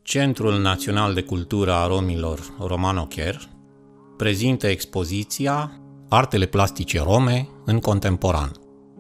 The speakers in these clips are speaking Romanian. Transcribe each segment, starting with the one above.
Centrul Național de Cultură a Romilor Romano-Cher prezintă expoziția Artele plastice rome în contemporan.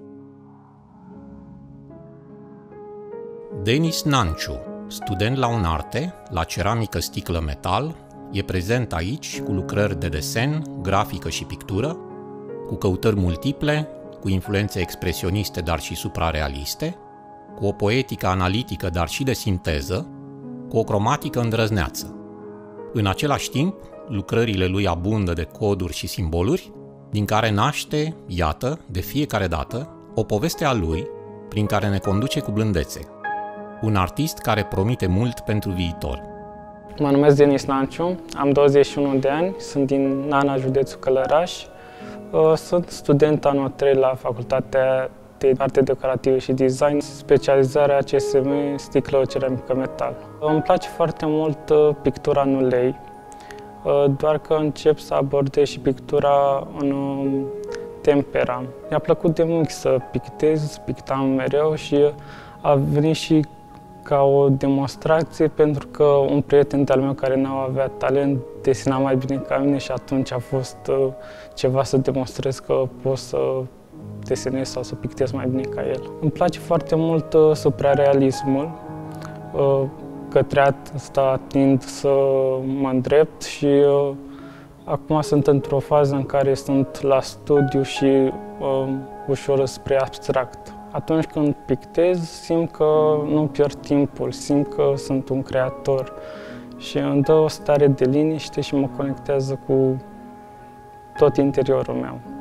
Denis Nanciu, student la UNARTE, la ceramică sticlă metal, e prezent aici cu lucrări de desen, grafică și pictură, cu căutări multiple, cu influențe expresioniste, dar și suprarealiste, cu o poetică analitică, dar și de sinteză, cu o cromatică îndrăzneață. În același timp, lucrările lui abundă de coduri și simboluri, din care naște, iată, de fiecare dată, o poveste a lui, prin care ne conduce cu blândețe. Un artist care promite mult pentru viitor. Mă numesc Denis Nanciu, am 21 de ani, sunt din Nana, județul Călăraș. Sunt student anul 3 la Facultatea de Arte Decorative și Design, specializarea CSM sticlă ceramică metal. Îmi place foarte mult pictura în ulei, doar că încep să abordez și pictura în tempera. Mi-a plăcut de mult să pictez, pictam mereu și a venit și ca o demonstrație, pentru că un prieten de-al meu care nu avea talent desena mai bine ca mine și atunci a fost ceva să demonstrez că pot să desenez sau să pictez mai bine ca el. Îmi place foarte mult suprarealismul, către asta tind să mă îndrept și acum sunt într-o fază în care sunt la studiu și ușor spre abstract. Atunci când pictez, simt că nu pierd timpul, simt că sunt un creator și îmi dă o stare de liniște și mă conectează cu tot interiorul meu.